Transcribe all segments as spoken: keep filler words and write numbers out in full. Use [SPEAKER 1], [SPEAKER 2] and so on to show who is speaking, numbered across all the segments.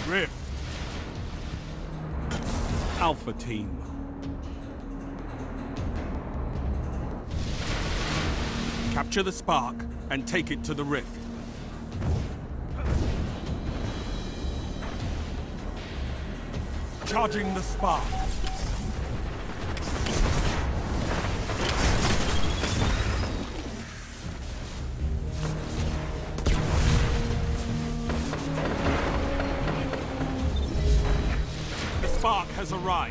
[SPEAKER 1] Rift. Alpha Team. Capture the Spark and take it to the Rift. Charging the Spark. The Spark has arrived.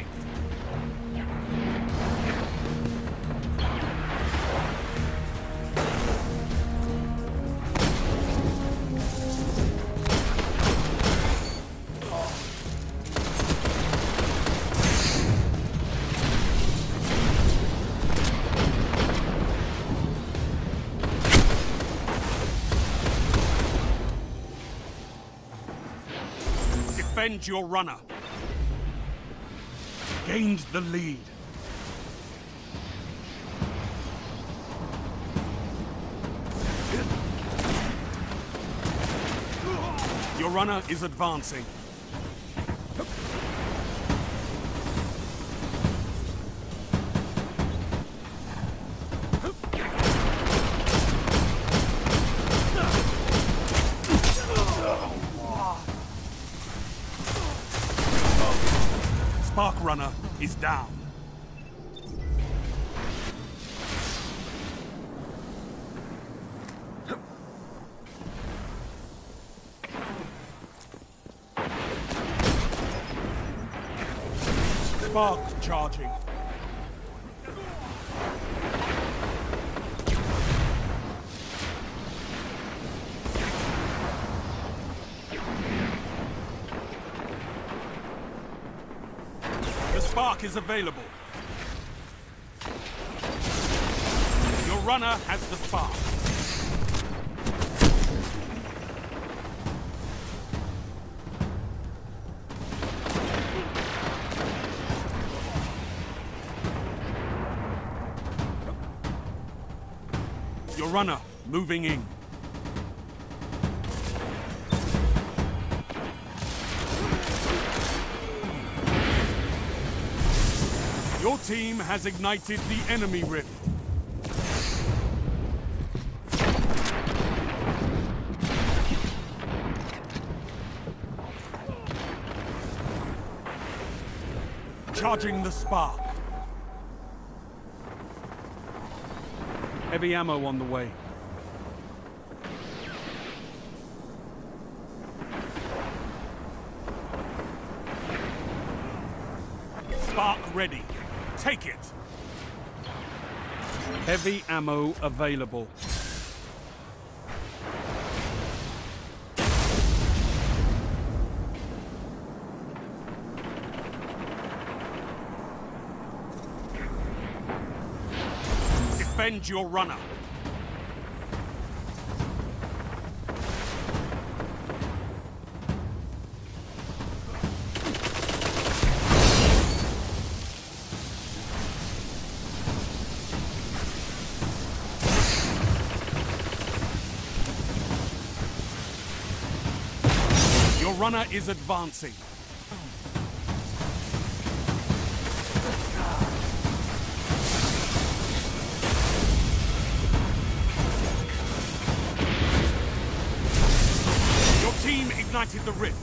[SPEAKER 1] Defend your runner. Gained the lead. Your runner is advancing. Spark runner is down. Spark charging. The Spark is available. Your runner has the Spark. Your runner moving in. Your team has ignited the enemy Rift. Charging the Spark. Heavy ammo on the way. Spark ready. Take it. Heavy ammo available. Defend your runner. Your runner is advancing. Your team ignited the Rift.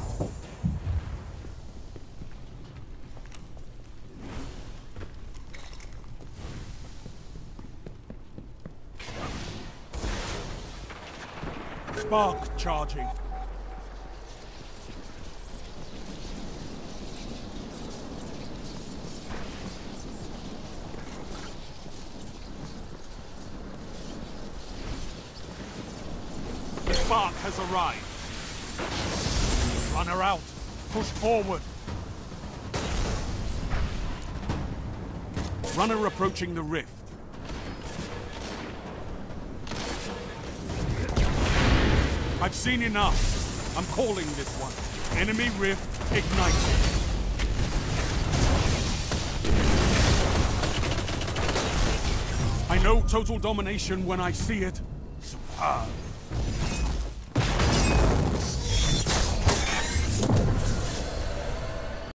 [SPEAKER 1] Spark charging. The Spark has arrived. Runner out. Push forward. Runner approaching the Rift. I've seen enough. I'm calling this one. Enemy Rift ignited. I know total domination when I see it. Superb.